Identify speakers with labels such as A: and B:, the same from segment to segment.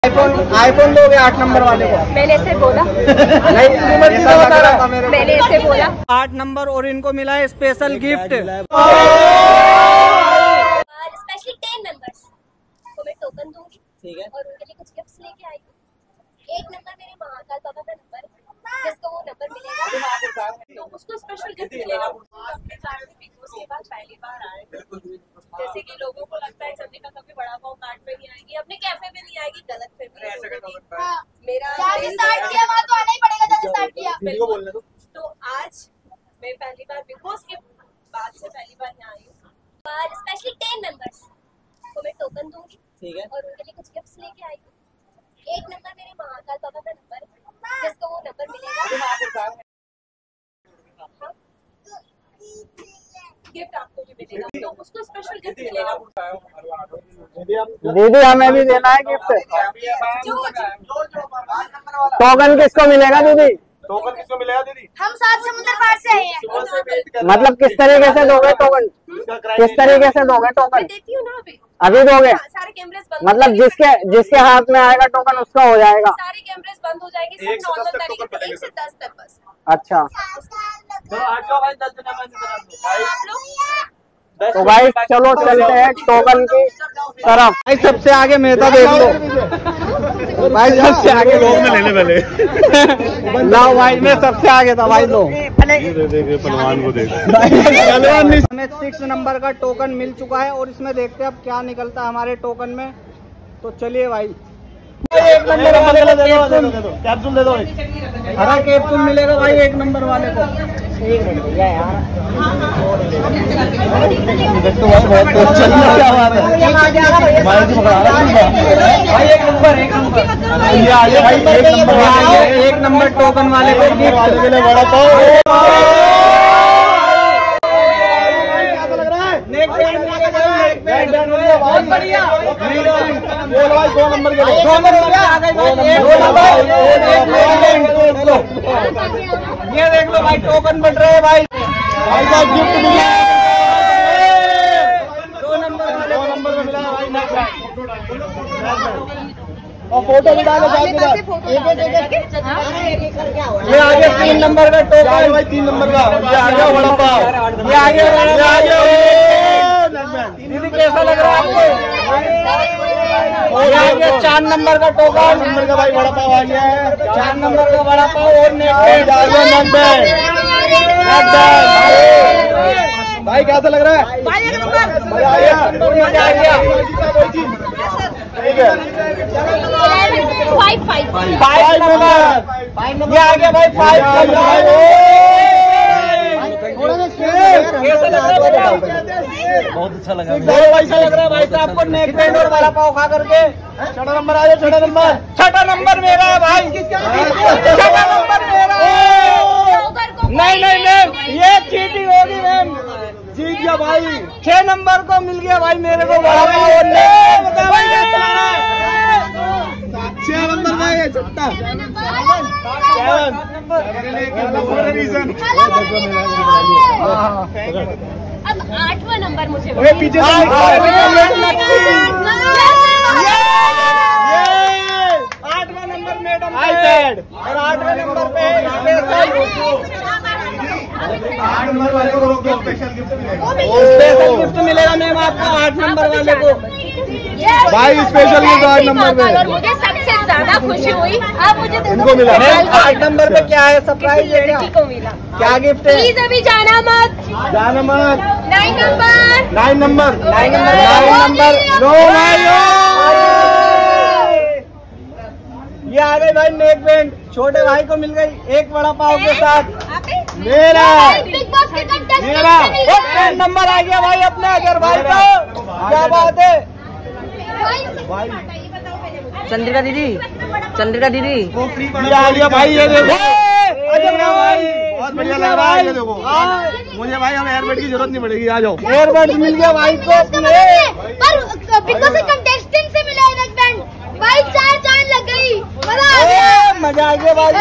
A: IPhone दोगे 8 number वाले को?
B: मैंने ऐसे बोला
A: नहीं, ऐसा लग रहा था मेरे को।
B: मैंने ऐसे बोला
A: 8 नंबर और इनको मिला है स्पेशल गिफ्ट।
B: स्पेशली 10 मेंबर्स को मैं टोकन दूंगी, ठीक है, और उनके लिए कुछ गिफ्ट्स लेके आई हूँ। 1 नंबर मेरे महाकाल बाबा का नंबर है, जिसको वो नंबर मिलेगा तो उसको स्पेशल गिफ्ट मिलेगा। अपने साथ में बिग बॉस के बाद पहली बार आए, जैसे कि लोगों को लगता है चंद्रिका कभी बड़ा पाव काट पे नहीं आएगी, अपने कैफे में नहीं आएगी, गलत फहमी मेरा स्टार्ट किया वहाँ तो आना ही पड़ेगा। जैसे स्टार्ट किया तो आज मैं पहली बार बिग बॉस के बाद से पहली बार यहाँ आई हूँ। स्पेशली 10 मेंबर्स को मैं टोकन दूंगी, ठीक है, और उनके लिए कुछ गिफ्ट्स लेके आई हूँ। 1 नंबर मेरे महाकाल बाबा का नंबर है, जिसको वो नंबर मिलेगा। गिफ्ट आपको भी मिलेगा, तो उसको स्पेशल गिफ्ट मिलेगा।
A: दीदी हमें भी देना है गिफ्ट। टोकन किसको मिलेगा दीदी?
C: टोकन किसको मिलेगा दीदी?
B: हम 7 समुद्र पार से आए हैं।
A: मतलब किस तरीके से दोगे टोकन? किस तरीके से दोगे टोकन?
B: देती हूँ ना
A: अभी दोगे?
B: सारे कैमरेस बंद,
A: मतलब जिसके हाथ में आएगा टोकन उसका हो जाएगा।
B: सारे कैमरेस बंद हो जाएंगे, सब नॉर्मल तरीके से 1 से 10 तक बस।
A: अच्छा
B: आप
A: तो भाई चलो चलते हैं टोकन की तरफ। भाई सबसे आगे मेहता देख लो, भाई सबसे आगे लोग में लेने पहले लाओ भाई, मैं सबसे आगे था भाई। लो पहलवान को देख। हमें 6 नंबर का टोकन मिल चुका है और इसमें देखते हैं अब क्या निकलता है हमारे टोकन में। तो चलिए भाई, 1 नंबर वाले को कैप्सूल दे दो। हरा कैप्सूल मिलेगा भाई 1 नंबर वाले को। एक मिनट भैया यार, एक नंबर टोकन वाले को बड़ा पाओ। बहुत बढ़िया, 2 नंबर के लिए 2 नंबर ये देख लो भाई, टोकन बन रहे हैं भाई। भाई साहब गिफ्ट मिला 2 नंबर में मिला भाई। और फोटो भी डालो साथ में, ये आगे 3 नंबर का टोकन भाई, 3 नंबर का। ये आ गया वड़ा पाव, ये आगे दीदी कैसा लग रहा है आपको? और आगे 4 नंबर का टोकन, नंबर का भाई वड़ा पाव आ गया है। 4 नंबर का वड़ा पाव और भाई कैसा लग रहा है? ठीक है, 5 नंबर ये आ गया भाई, 5 नंबर। बहुत अच्छा लगा, ऐसा लग रहा है भाई साहब को नेक बैंड और वड़ा पाव खा करके। 6 नंबर आ जाओ, 6 नंबर। 6 नंबर मेरा है भाई, 6 नंबर मेरा है। नहीं, ये चीटिंग होगी मैम, जीत गया भाई। 6 नंबर को मिल गया भाई मेरे को वड़ा पाव और 6 नंबर भाई है छुट्टा।
B: अब 8वां नंबर मुझे
A: पीछे 8वां नंबर मैडम आईपैड, और 8वें नंबर पे स्पेशल गिफ्ट मिलेगा मैम आपको 8 नंबर वाले को भाई। स्पेशल गिफ्ट 8 नंबर पे।
B: मुझे सबसे ज्यादा खुशी हुई अब मुझे
A: इनको मिला 8 नंबर पे। क्या है सरप्राइज को मिला? क्या गिफ्ट है?
B: प्लीज अभी जाना मत।
A: 9 नंबर
B: 9 नंबर
A: लो भाई। ये आ गई भाई नेक बैंड, छोटे भाई को मिल गई 1 वड़ा पाव के साथ। मेरा 10 नंबर आ गया भाई अपने अजहर भाई का। क्या बात है भाई?
D: चंद्रिका दीदी
A: ये आ गया भाई, ये देखो अजहर भाई, बहुत बढ़िया लग रहा है। ये देखो मुझे भाई, हमें एयरबड की जरूरत नहीं पड़ेगी, आ जाओ। एयरबड मिल गया भाई को अपने,
B: पर बिग बॉस के कंटेस्टेंट से मिला है नेक बैंड भाई। 4 चांद लग गई, मजा आ
A: गया भाई।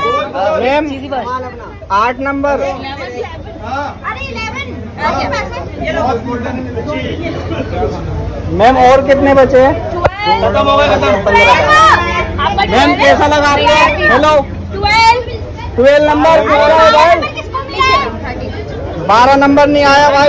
A: 8 नंबर।
B: अरे 11
A: मैम और कितने बचे हैं? मैम कैसा लगा रही है? हेलो 12 नंबर किसका है भाई? 12 नंबर नहीं आया भाई।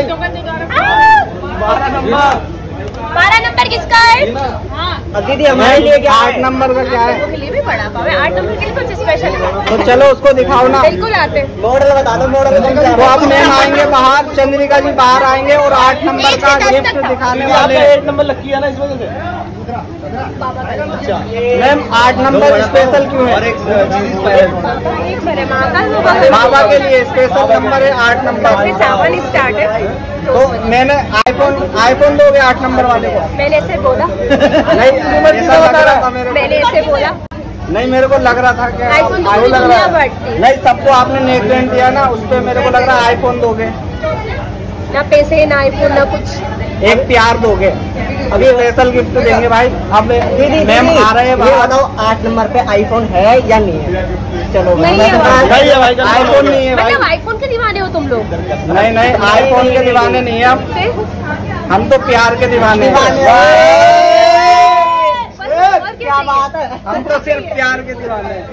B: 12 नंबर किसका है?
A: दीदी हमारे लिए क्या 8 नंबर का क्या है?
B: के लिए भी बड़ा पाव है। 8 नंबर के लिए कुछ स्पेशल है?
A: तो चलो उसको दिखाओ ना।
B: बिल्कुल आते।
A: मॉडल बता दो, मॉडल। तो अब मैम आएंगे बाहर, चंद्रिका जी बाहर आएंगे और 8 नंबर का गिफ्ट दिखाने वाले। 8 नंबर लकी है ना इस वजह से। मैम 8 नंबर स्पेशल क्यों है? बाबा के लिए स्पेशल नंबर है 8 नंबर।
B: 7 स्टार्ट है।
A: तो मैंने आईफोन दोगे 8 नंबर वाले को?
B: मैंने ऐसे बोला
A: नहीं, ऐसा लग रहा था मेरे को।
B: मैंने ऐसे बोला
A: नहीं, मेरे को लग रहा था कि
B: आईफोन तो
A: लग रहा है।
B: बढ़ती।
A: नहीं, सबको आपने नेक बैंड दिया ना, उस पर मेरे को लग रहा है आईफोन दोगे।
B: ना पैसे ना आईफोन ना कुछ,
A: एक प्यार दोगे। अभी स्पेशल गिफ्ट देंगे भाई। अब मैम आ रहे हैं, बताओ 8 नंबर पे आईफोन है या नहीं है? चलो
B: नहीं है भाई।
A: आईफोन नहीं है भाई।
B: मतलब आईफोन के दीवाने हो तुम लोग?
A: नहीं नहीं, आईफोन के दीवाने नहीं है हम तो प्यार के दीवाने हैं। क्या बात है, हम तो सिर्फ प्यार के दीवाने हैं।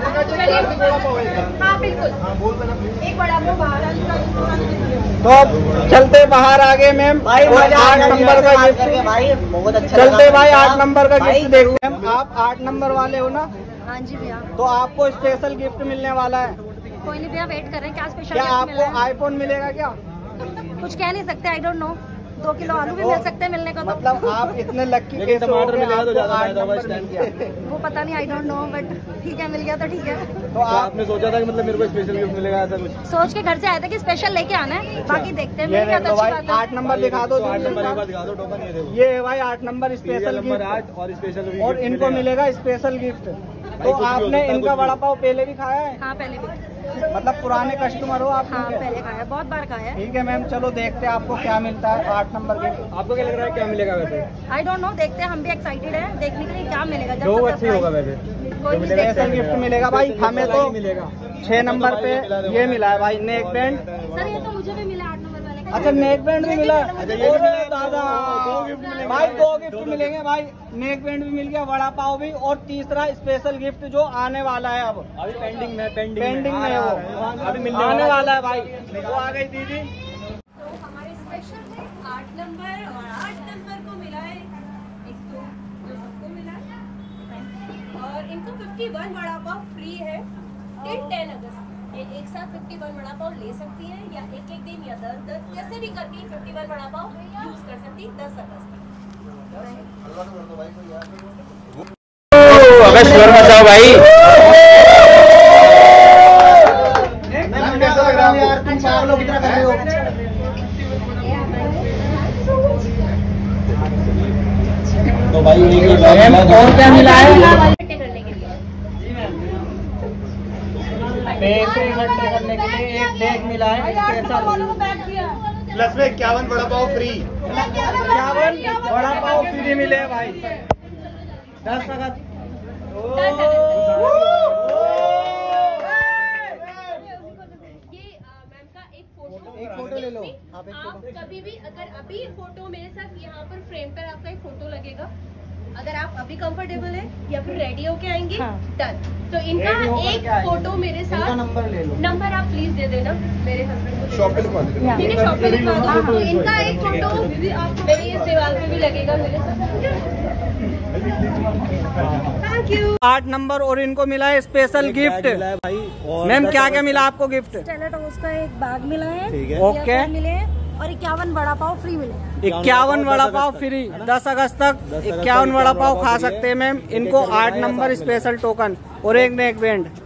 B: हाँ बिल्कुल। एक बड़ा
A: तो चलते बाहर आगे मैम। भाई 8 नंबर का गिफ्ट भाई बहुत अच्छा। चलते भाई 8 नंबर का गिफ्ट देखो। मैम आप 8 नंबर वाले हो ना?
B: हाँ जी भैया।
A: तो आपको स्पेशल गिफ्ट मिलने वाला है।
B: कोई नहीं भैया, वेट कर रहे हैं। क्या स्पेशल?
A: क्या आपको आईफोन मिलेगा क्या?
B: कुछ कह नहीं सकते, आई डोंट नो। 2 किलो आलू भी मिल सकते हैं मिलने को। तो
A: मतलब आप इतने लक्की कैसे हो गए? आपको 8 नंबर मिल गया।
B: वो पता नहीं, आई डोंट नो, बट ठीक है, मिल गया तो ठीक है।
A: तो आपने सोचा था कि मतलब मेरे को स्पेशल गिफ्ट मिलेगा ऐसा कुछ?
B: सोच के घर से आए थे कि स्पेशल लेके आना है। बाकी देखते हैं, मिल गया तो अच्छी बात है।
A: 8 नंबर दिखा दो। 8 नंबर दिखा दो, टोकन ये है भाई 8 नंबर स्पेशल गिफ्ट। 8 और स्पेशल, और इनको मिलेगा स्पेशल गिफ्ट। तो आपने इनका वड़ा पाव पहले भी खाया है?
B: हाँ पहले भी।
A: मतलब पुराने कस्टमर हो आप?
B: हाँ पहले खाया है, बहुत बार खाया है।
A: ठीक है मैम, चलो देखते हैं आपको क्या मिलता है 8 नंबर के। आपको क्या लग रहा है क्या मिलेगा वैसे?
B: आई डोंट नो, देखते हैं। हम भी एक्साइटेड है देखने के लिए क्या मिलेगा।
A: जो अच्छी होगा वैसे स्पेशल गिफ्ट मिलेगा भाई। हमें तो मिलेगा 6 नंबर पे ये मिला है भाई, नेक बैंड।
B: सर ये तो मुझे भी मिला 8 नंबर वाले का।
A: अच्छा नेक बैंड भी मिला? दादा भाई 2 गिफ्ट मिलेंगे भाई। नेक बैंड भी मिल गया, वड़ा पाव भी, और तीसरा स्पेशल गिफ्ट जो आने वाला है। अब अभी पेंडिंग में है वो, अभी मिलने आने वाला है भाई। वो आ गई दीदी।
B: तो हमारे स्पेशल है 8 नंबर, और 8 नंबर को मिला है एक तो जो सबको मिला है, और इनको 51 वड़ा पाव फ्री है टिल 10 अगस्त। ये एक साथ 51 वड़ा पाव ले सकती है, या एक दिन या 10 जैसे भी करके 51 वड़ा पाव यूज कर सकती है 10 अगस्त तक।
A: अबे शोर मचाओ भाई। कैसा लग रहा है यार, तुम सब लोग इतना कर रहे हो? तो भाई और क्या मिला है?
B: करने के लिए
A: पैसे इकट्ठे करने के लिए एक बैग मिला है प्लस में 51 वड़ा पाव फ्री। 51 वड़ा पाव फ्री मिले भाई 10 अगस्त। एक फोटो ले लो आप
B: कभी भी, अगर अभी फोटो मेरे साथ यहाँ पर फ्रेम पर आपका एक फोटो लगेगा। अगर आप अभी कंफर्टेबल है या फिर रेडी होके आएंगे डन। तो इनका एक फोटो मेरे साथ,
A: नंबर ले लो।
B: नंबर आप प्लीज दे देना मेरे हस्बैंड को।
A: शॉप पे लिखवा दो।
B: ठीक है, शॉप पे लिखवा दो। तो इनका एक फोटो मेरे इस दीवार पे भी लगेगा मेरे साथ। Thank you.
A: 8 नंबर और इनको मिला है स्पेशल गिफ्ट। मैम क्या क्या मिला आपको गिफ्ट?
B: स्टेलेटोस का एक बैग मिला है,
A: ओके,
B: मिले, और 51 वड़ा पाव फ्री मिले।
A: 51 वड़ा पाव फ्री 10 अगस्त तक 51 वड़ा पाव खा सकते हैं मैम। इनको 8 नंबर स्पेशल टोकन और एक नेक बैंड।